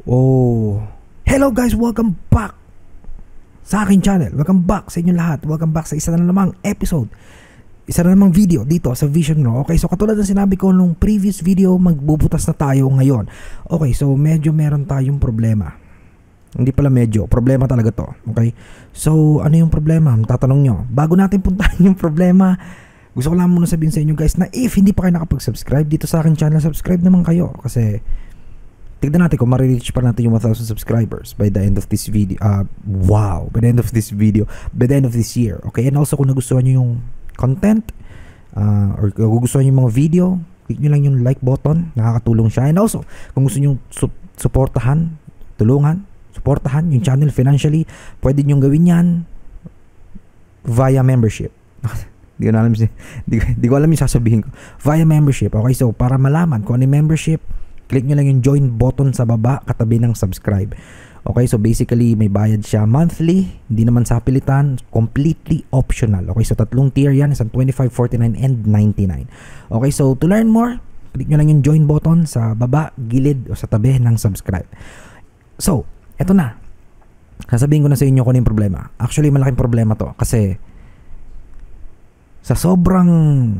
Oh, hello guys, welcome back sa aking channel. Welcome back sa inyo lahat. Welcome back sa isa na namang episode, isa na namang video dito sa Vision Raw. Okay, so katulad ng sinabi ko nung previous video, magbubutas na tayo ngayon. Okay, so medyo meron tayong problema. Hindi pala medyo, problema talaga to. Okay, so ano yung problema? Tatanong nyo. Bago natin puntahan yung problema, gusto ko lang muna sabihin sa inyo guys na if hindi pa kayo nakapag-subscribe dito sa aking channel, subscribe naman kayo. Kasi tignan natin kung ma-reach pa natin yung 1,000 subscribers by the end of this video. Wow, by the end of this video, by the end of this year. Okay, and also kung nagustuhan nyo yung content or kung gusto nyo yung mga video, click nyo lang yung like button, nakakatulong siya. And also, kung gusto nyo supportahan yung channel financially, pwede nyo gawin yan via membership. Di ko alam yung sasabihin ko. Via membership. Okay, so para malaman kung ano yung membership, click nyo lang yung join button sa baba katabi ng subscribe. Okay, so basically may bayad siya monthly, hindi naman sa pilitan, completely optional. Okay, so tatlong tier yan, isang 25, 49, and 99. Okay, so to learn more, click nyo lang yung join button sa baba, gilid o sa tabi ng subscribe. So, eto na. Sasabihin ko na sa inyo kung ano yung problema. Actually, malaking problema to kasi sa sobrang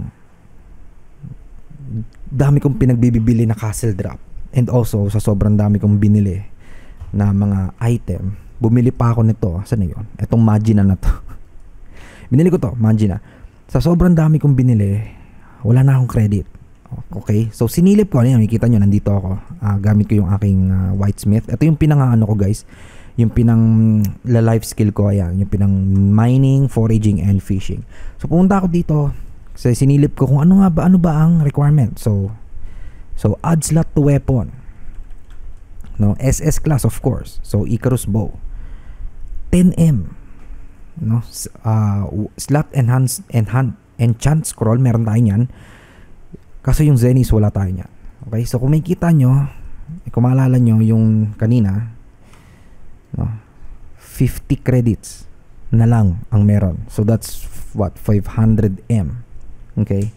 dami kong pinagbibili na Castle Drop and also sa sobrang dami kong binili na mga item, bumili pa ako nito. Saan na yun? Itong Magina na to. Binili ko to, Magina. Sa sobrang dami kong binili, wala na akong credit. Okay? So sinilip ko, makikita nyo, nandito ako. Gamit ko yung aking Whitesmith. Ito yung pinang-ano ko guys, yung pinang life skill ko, ayan, yung pinang mining, foraging, and fishing. So pumunta ako dito. Kasi sinilip ko kung ano ba ang requirement. So add slot to weapon. No, SS class of course. So Icarus bow. 10M. No, slot enchant scroll, meron tayo niyan. Kaso yung Zenith wala tayo niyan. Okay? So kung makikita nyo, kung maalala nyo yung kanina, no, 50 credits na lang ang meron. So that's what, 500M. Okay.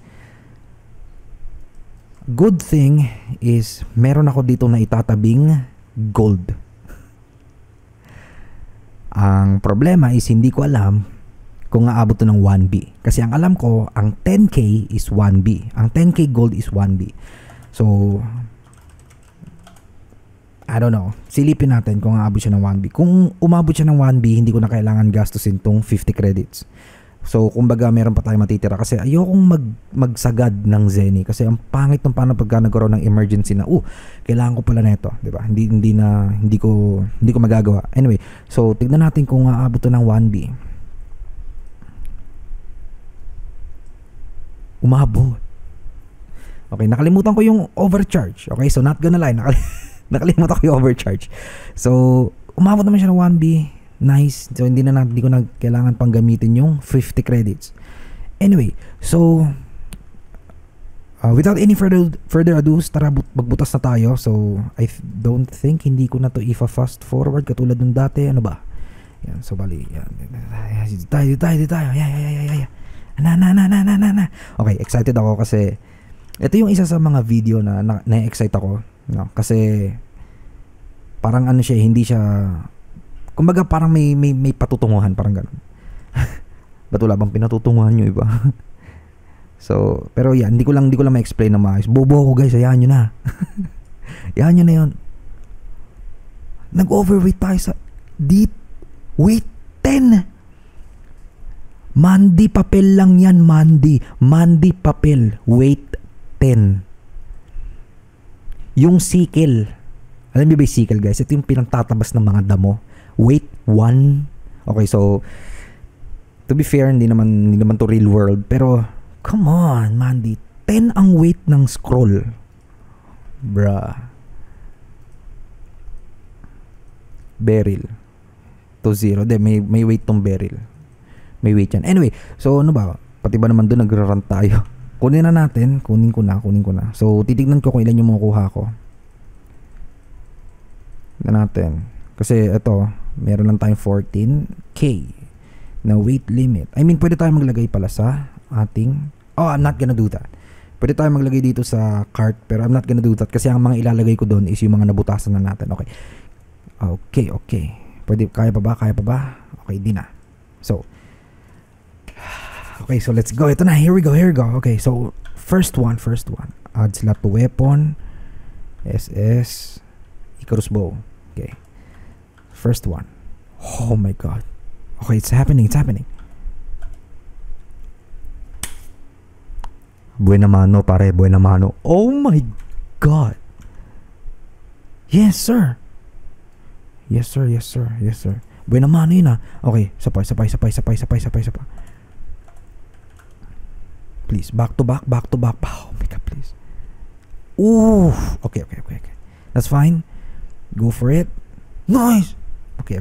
Good thing is meron ako dito na itatabing gold. Ang problema is hindi ko alam kung aabot to ng 1B. Kasi ang alam ko, ang 10K is 1B. Ang 10K gold is 1B. So I don't know. Silipin natin kung aabot siya ng 1B. Kung umabot siya ng 1B, hindi ko na kailangan gastusin tong 50 credits. So, kumbaga, meron pa tayo matitira kasi ayokong magsagad ng Zenny kasi ang pangit ng paano pagka nagkaroon ng emergency na, kailangan ko pala nito, 'di ba? Hindi ko magagawa. Anyway, so tignan natin kung aabot to ng 1B. Umabot. Okay, nakalimutan ko yung overcharge. Okay, so not gonna lie, nakalimutan ko yung overcharge. So, umabot naman siya ng 1B. Nice. So hindi ko na kailangan pang gamitin yung 50 credits. Anyway, so without any further ado, tara magbutas na tayo. So I don't think hindi ko na to fast forward katulad nung dati. Ano ba? Yan, so bali yan. Tayo. Yeah. Na. Okay, excited ako kasi ito yung isa sa mga video na-excite ako, no? Kasi parang ano siya, hindi siya, kumbaga parang may patutunguhan, parang gano'n. Ba't wala bang pinatutunguhan nyo iba? So, pero yan, hindi ko lang ma-explain na maayos. Bobo ako guys, hayaan nyo na. Hayaan nyo na yun. Nag-overweight tayo sa weight 10. Mandi papel lang yan, Mandi papel, weight 10. Yung sickle, alam niyo ba yung sickle guys? Ito yung pinangtatabas ng mga damo. Weight 1. Okay, so to be fair, hindi naman to real world, pero come on, Mandy, 10 ang weight ng scroll. Bruh. Beryl to 0. May weight tong beryl. May weight yan. Anyway, so ano ba? Pati ba naman doon nagra-run tayo? Kunin na natin. Kunin ko na. So titignan ko kung ilan yung makukuha ko. Na natin. Kasi ito, meron lang tayong 14K na weight limit. I mean, pwede tayo maglagay pala sa ating, I'm not gonna do that. Pwede tayo maglagay dito sa cart, pero I'm not gonna do that kasi ang mga ilalagay ko doon is yung mga nabutasan na natin. Okay. Okay. Pwede, kaya pa ba? Okay, di na. So, okay, so let's go. Ito na, here we go. Okay, so, first one. Add slot to weapon. SS. Icarus bow. Okay. First one. Oh my god. Okay, it's happening. Buena mano, pare. Buena mano. Oh my god. Yes, sir. Buena mano yun, ah. Okay, sapay. Please, back to back. Oh my god, please. Ooh. Okay. That's fine. Go for it. Nice. Okay.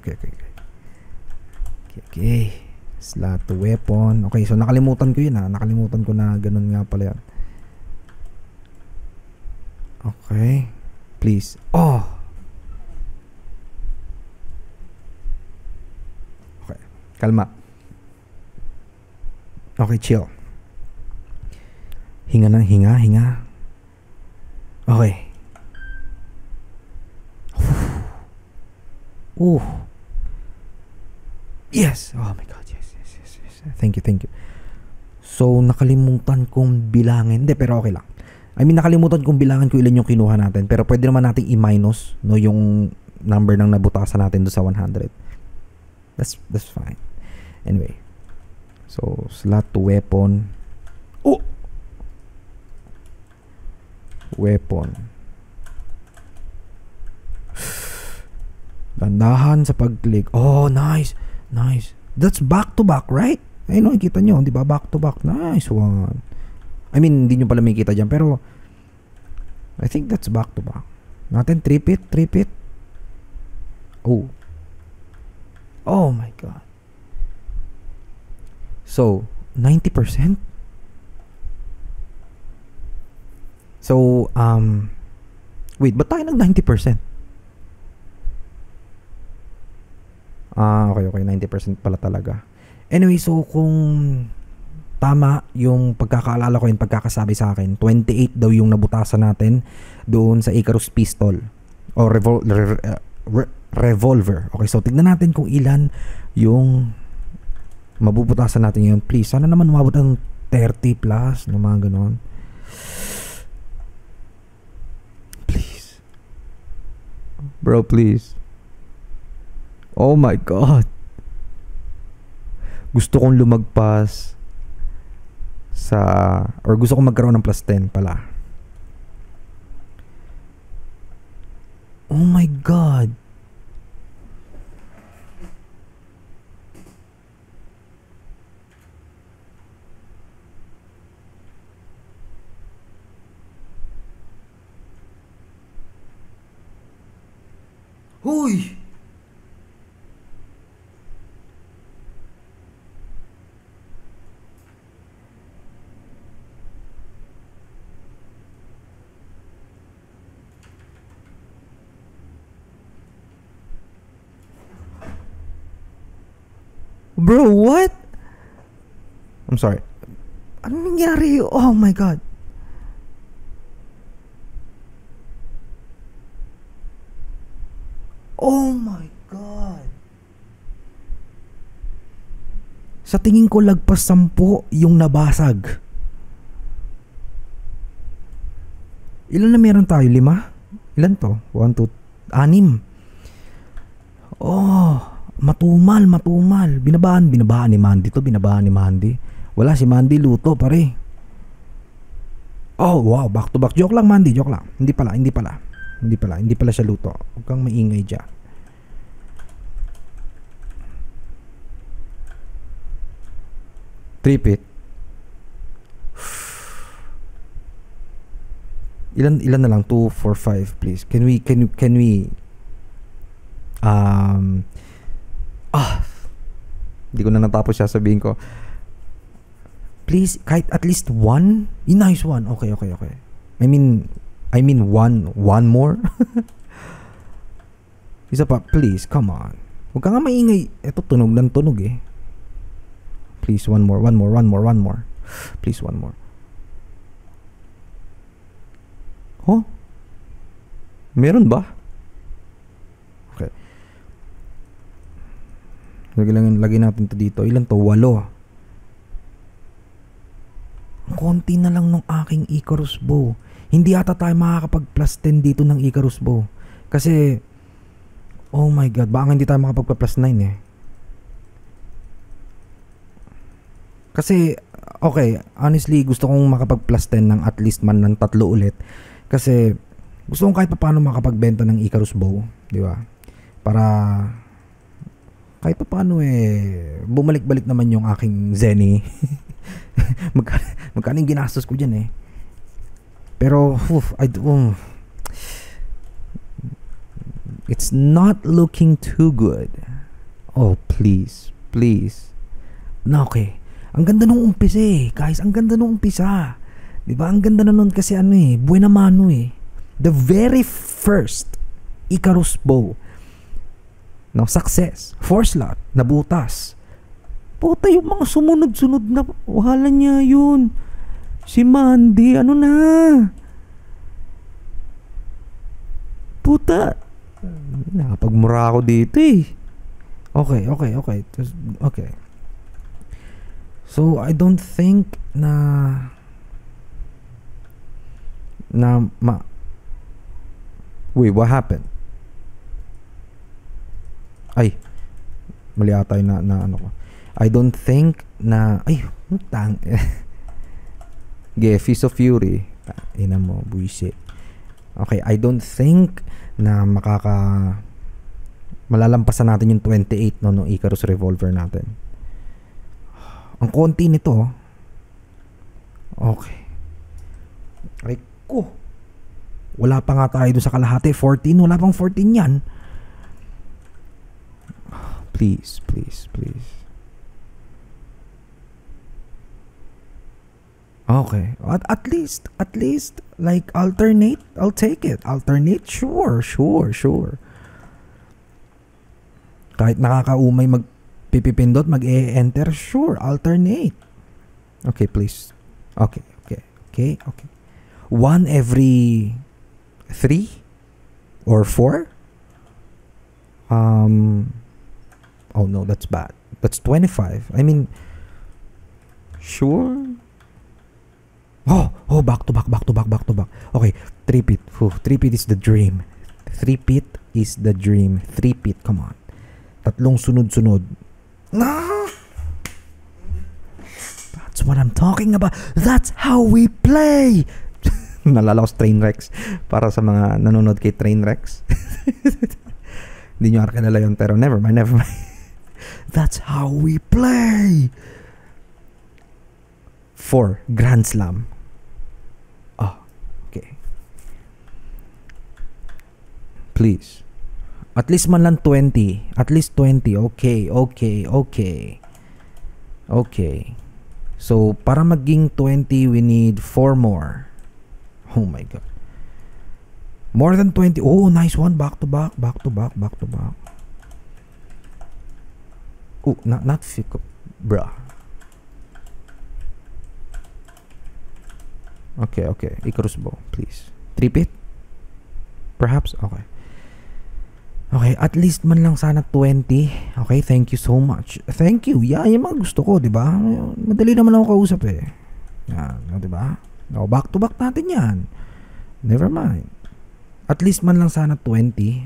Slot to weapon. Okay, so nakalimutan ko yun, ha. Nakalimutan ko na ganun nga pala yan. Okay. Please. Oh. Okay. Kalma. Okay, chill. Hinga. Okay. Ooh. Yes. Oh my god. Yes. Thank you. So, nakalimutan kong bilangin. Hindi, pero okay lang. I mean, nakalimutan kong bilangin kung ilan yung kinuha natin. Pero pwede naman nating i-minus, no, yung number ng nabutasan natin doon sa 100. That's fine. Anyway. So, slot to weapon. Oh! Weapon. Dandahan sa pag-click. Oh, nice. That's back to back, right? Ayun, no, kita nyo, di ba? Back to back. Nice one. I mean, hindi nyo pala makikita dyan, pero I think that's back to back. Natin, trip it. Oh my god. So, 90%? So, wait, ba't tayo ng 90%? Okay, 90% pala talaga. Anyway, so kung tama yung pagkakaalala ko, yung pagkakasabi sa akin, 28 daw yung nabutasan natin doon sa Icarus pistol o revolver. Okay, so tignan natin kung ilan yung mabubutasan natin ngayon. Please, sana naman umabot ng 30 plus, no, mga ganon. Please. Bro, please. Oh my god. Gusto kong lumagpas or gusto kong magkaroon ng plus 10 pala. Oh my god. Hoy! Bro, what? I'm sorry. Ano nangyari? Oh my god. Oh my god. Sa tingin ko lagpas 10 yung nabasag. Ilan na meron tayo? 5? Ilan to? 1, 2, 6. Oh, matumal. Binabaan ni Mandy. Wala si Mandy, luto pare. Oh, wow, back to back. Joke lang, Mandy, joke lang. Hindi pala siya luto. Huwag kang maingay dyan. Trip it. Ilan na lang? 2, 4, 5, please. Can we hindi ko na natapos siya, sabihin ko. Please, kahit at least 1. Nice one. Okay. I mean one more. Isa pa, please, come on. Huwag ka nga maingay. Ito, tunog lang tunog eh. Please, one more. Please, one more. Oh? Meron ba? Okay. Lagay natin to dito. Ilan to? 8. Konti na lang ng aking Icarus bow. Hindi ata tayo makakapag plus 10 dito ng Icarus bow. Kasi, oh my god, baka hindi tayo makapag plus 9 eh. Kasi, okay, honestly, gusto kong makapag plus 10 ng at least man ng 3 ulit. Kasi, gusto kong kahit paano makapagbenta ng Icarus bow. Di ba? Para, kahit paano bumalik-balik naman yung aking Zenny. Magkano yung ginastos ko dyan eh. Pero, it's not looking too good. Oh, please. Na okay. Ang ganda nung umpisa guys. Ang ganda nung umpisa. Diba? Ang ganda na nun kasi buena mano The very first Icarus bow. No, success. 4 slot. Nabutas. Puta, yung mga sumunod-sunod na wahala niya yun. Si Mandy, ano na? Puta. Nakapagmura ako dito Okay. Okay. So, I don't think Wait, what happened? Ay, mali ata yung na ano ko. I don't think ay, utang. Feast of Fury. Ina mo, buisit. Okay, I don't think na malalampasan natin yung 28 no Icarus Revolver natin. Ang konti nito. Okay. Ay ko. Wala pa nga tayo doon sa kalahati. 14. Wala pang 14 yan. Please. Okay. At least like alternate. I'll take it. Alternate? Sure. Kahit nakakaumay magpipindot, mag-e-enter, sure, alternate. Okay, please. Okay. 1 every 3 or 4? Oh no, that's bad. That's 25. I mean, sure. Oh, back to back. Okay, 3-pit. 3-pit is the dream. 3-pit is the dream. 3-pit, come on. 3 sunod-sunod. No! That's what I'm talking about. That's how we play. Nalala ko sa Trainwrecks. Para sa mga nanonood kay Trainwrecks. Hindi nyo kilala yun, pero never mind. That's how we play. 4, Grand Slam. Oh, okay. Please. At least man lang 20. At least 20. Okay. So, para maging 20, we need 4 more. Oh my God. More than 20. Oh, nice one. Back to back. Oh, not Fico. Bruh. Okay. Icarus bow, please. 3-pit? Perhaps? Okay, at least man lang sana 20. Okay, thank you so much. Thank you. Yeah, yung mga gusto ko, di ba? Madali naman ako kausap Yan, di ba? No, back to back natin yan. Never mind. At least man lang sana 20.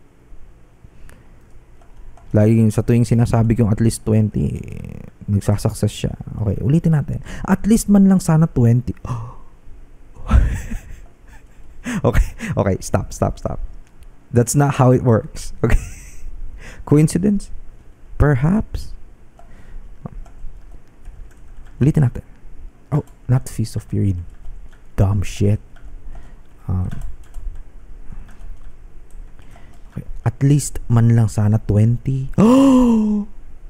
Lagi sa tuwing sinasabi kong at least 20, nagsasuccess siya. Okay, ulitin natin. At least man lang sana 20. Okay, stop. That's not how it works. Okay. Coincidence? Perhaps. Ulitin natin. Oh, not Feast of Fury. Dumb shit. Okay. At least man lang sana 20. Oh!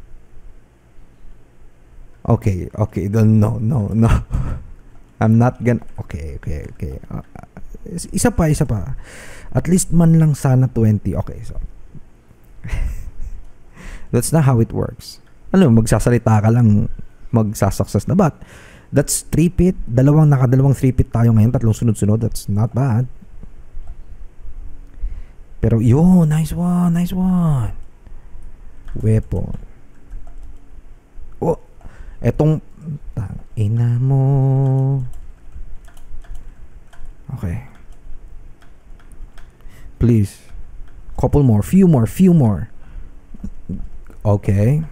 Okay. No. I'm not gonna... Okay. Isa pa. At least man lang sana 20. Okay, so. That's not how it works. Alam mo, magsasalita ka lang, magsasuccess na. But, That's 3-pit. Nakadalawang 3-pit tayo ngayon. 3 sunod-sunod. That's not bad. Pero yun, nice one. Weapon. Oh, etong ina mo. Okay. Please. Few more. Okay.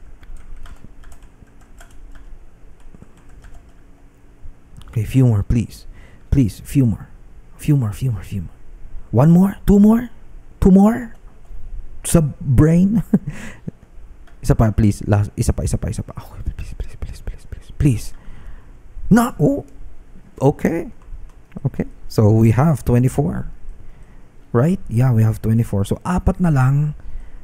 Okay, few more, please. Please, few more. One more? Two more? Sa brain? Isa pa, please. Isa pa. Oh, please. No. Oh. Okay. So, we have 24. Right? Yeah, we have 24. So, 4 na lang.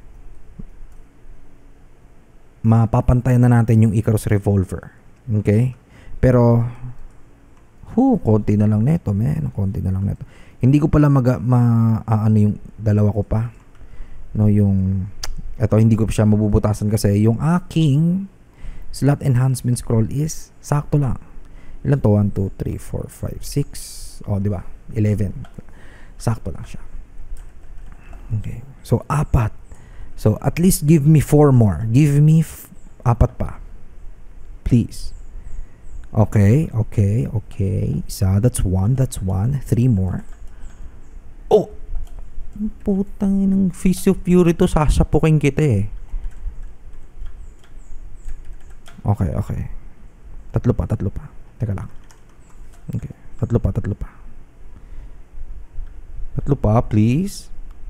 Mapapantayan na natin yung Icarus Revolver. Okay? Pero, konti na lang neto, man. Hindi ko pala ano yung dalawa ko pa. No, hindi ko pa siya mabubutasan kasi yung aking slot enhancement scroll is sakto lang. Ilan to? 1, 2, 3, 4, 5, 6. Oh, di ba? 11. Sakto lang siya. Okay. So, 4. So, at least give me 4 more. Give me 4 pa. Please. Okay. Isa, that's 1. 3 more. Oh! Putang ng Fist of Fury to, sasapukin kita eh. Okay. Tatlo pa. Teka lang. Okay. Tatlo pa. Tatlo pa, please.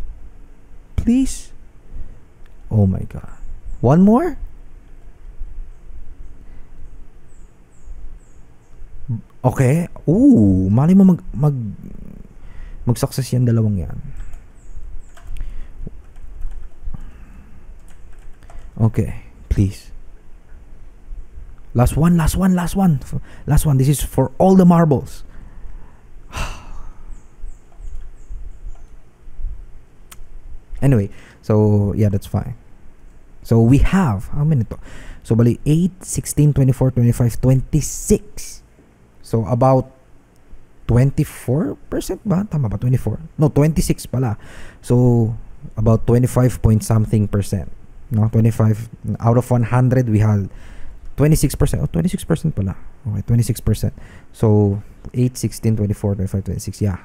Oh my God. One more? Okay. Mali mo mag-success yan, dalawang yan. Okay, please. Last one. This is for all the marbles. Anyway, so yeah, that's fine. So we have, how many to? So bali 8, 16, 24, 25, 26. So about 24% ba? Tama ba? 24? No, 26 pala. So about 25 point something percent. No, 25 out of 100 we have 26%. Oh, 26% pala. Okay, 26%. So 8, 16, 24, 25, 26. Yeah.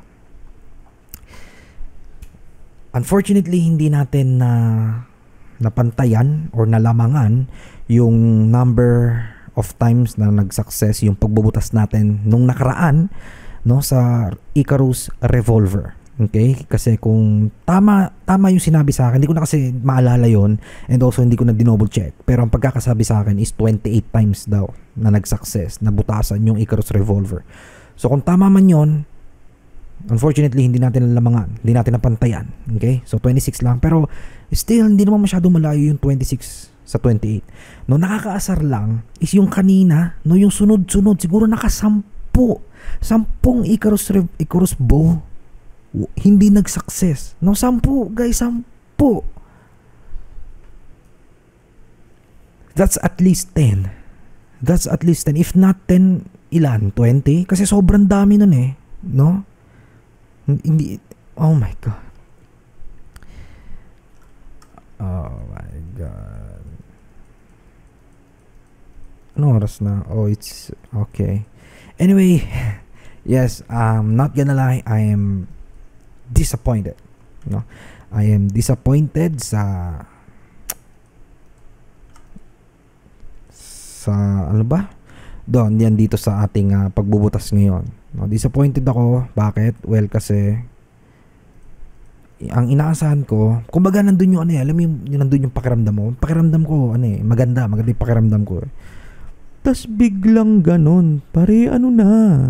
Unfortunately, hindi natin napantayan or nalamangan yung number of times na nag-success yung pagbubutas natin nung nakaraan, no, sa Icarus Revolver. Okay? Kasi kung tama yung sinabi sa akin, hindi ko na kasi maalala yon, and also hindi ko na dinouble check. Pero ang pagkakasabi sa akin is 28 times daw na nag-success, na butasan yung Icarus Revolver. So kung tama man yon, unfortunately, hindi natin nalamangan. Hindi natin napantayan. Okay? So, 26 lang. Pero, still, hindi naman masyadong malayo yung 26 sa 28. No, nakakaasar lang is yung kanina, no, yung sunod-sunod, siguro nakasampu. 10 Icarus bow, hindi nag-success. No, 10, guys, 10. That's at least 10. If not 10, ilan? 20? Kasi sobrang dami nun eh. No? Hindi, oh my God. Ano oras na? Oh, it's okay. Anyway, yes, not gonna lie, I am disappointed. No? I am disappointed sa ano ba? Doon, yan dito sa ating pagbubutas ngayon. No, disappointed ako. Bakit? Well, kasi ang inaasahan ko, kumbaga nandun yung alam mo yung nandun yung pakiramdam mo. Pakiramdam ko, maganda yung pakiramdam ko. Tas biglang ganun. Pare, na?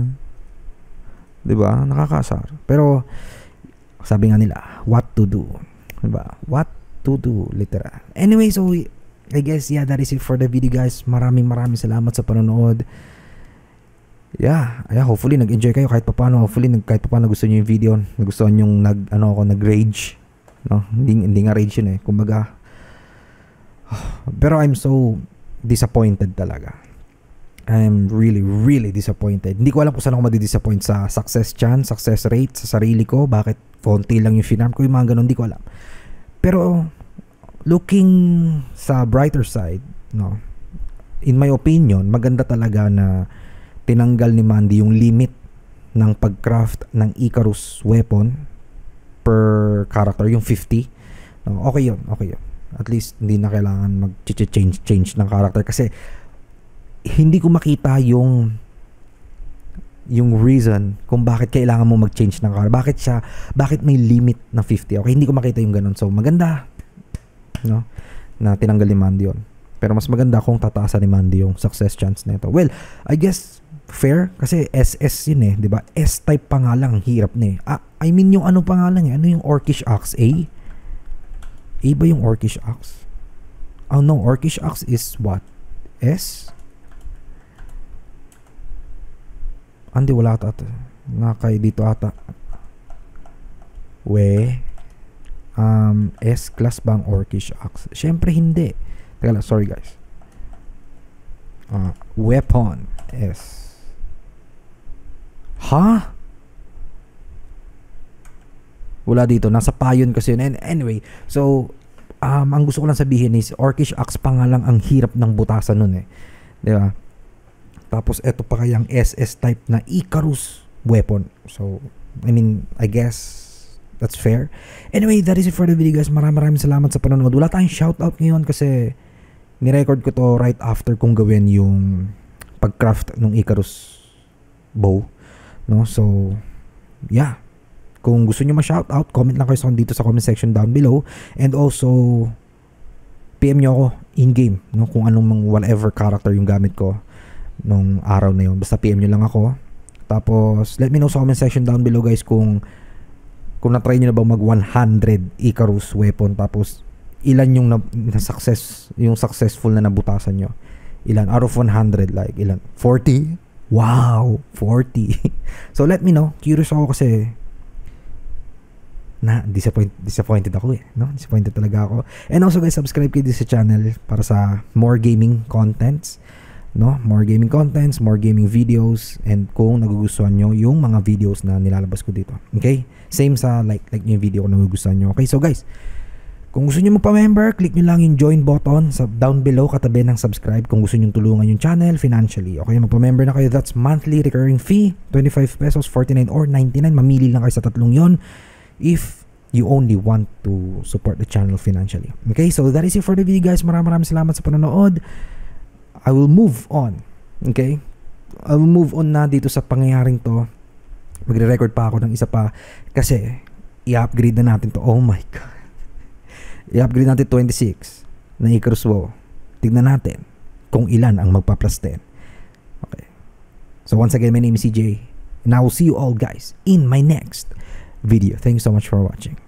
Diba? Nakakasar. Pero, sabi nga nila, what to do? Diba? What to do, literal. Anyway, so, I guess, yeah, that is it for the video, guys. Maraming salamat sa panonood. Yeah, hopefully nag-enjoy kayo kahit papaano. Hopefully kahit papaano gusto niyo yung video, nagustuhan yung nag-rage, no? Hindi nga rage yun eh. Kumbaga, pero I'm so disappointed talaga. I'm really, really disappointed. Hindi ko alam kung saan ako madi-disappoint sa success chance, success rate, sa sarili ko. Bakit konti lang yung finarm ko, yung mga ganun, hindi ko alam. Pero, looking sa brighter side, no, in my opinion, maganda talaga na tinanggal ni Mandy yung limit ng pag-craft ng Icarus weapon per character, yung 50. No, okay yun. At least, hindi na kailangan mag-change ng character kasi hindi ko makita yung reason kung bakit kailangan mo mag-change ng character. Bakit may limit na 50? Okay, hindi ko makita yung ganun. So, maganda, no, na tinanggal ni Mandy yun. Pero mas maganda kung tataasan ni Mandy yung success chance nito. Well, I guess fair kasi SS yun di ba? S-type pa nga lang, hirap na I mean yung ano pa nga lang ano yung Orcish Axe? A ba yung Orcish Axe? Oh no, Orcish Axe is what? S? Hindi, wala ata. Nakay dito ata. S-class bang Orcish Axe? Siyempre hindi. Teka lang, sorry guys. Weapon S. Ha? Wala dito. Nasa payon kasi yun. And anyway, so, ang gusto ko lang sabihin is Orcish Axe pa nga lang ang hirap ng butasan nun Di ba? Tapos, eto pa kayang SS type na Icarus weapon. So, I mean, I guess that's fair. Anyway, that is it for the video guys. Maraming salamat sa panonood. Wala tayong shoutout ngayon kasi ni-record ko to right after kong gawin yung pag-craft ng Icarus bow. No? So, yeah. Kung gusto nyo ma-shoutout, comment lang kayo dito sa comment section down below. And also, PM nyo ako in-game. No? Kung anong whatever character yung gamit ko nung araw na yun. Basta PM nyo lang ako. Tapos, let me know sa comment section down below guys kung na-try nyo na ba mag 100 Icarus weapon. Tapos, ilan yung yung successful na nabutasan nyo. Ilan? Out of 100, like, ilan? 40? Wow! 40. So, let me know. Curious ako kasi disappointed ako no? Disappointed talaga ako. And also guys, subscribe kayo sa channel para sa more gaming contents. No? More gaming contents, more gaming videos, and kung nagugustuhan nyo yung mga videos na nilalabas ko dito. Okay? Same sa like yung video kung nagugustuhan nyo. Okay, so guys, kung gusto nyo magpa-member, click nyo lang yung join button sa down below katabi ng subscribe kung gusto nyo tulungan yung channel financially. Okay, magpa-member na kayo. That's monthly recurring fee, 25 pesos, 49 or 99. Mamili lang kayo sa tatlong yon if you only want to support the channel financially. Okay, so that is it for the video guys. Maraming salamat sa panonood. I will move on. Okay? I will move on na dito sa pangyayaring to. Magre-record pa ako ng isa pa kasi i-upgrade na natin to. Oh my God. I-upgrade natin 26 na Icarus Bow. Tignan natin kung ilan ang magpa-plus 10. Okay. So once again, my name is CJ and I will see you all guys in my next video. Thank you so much for watching.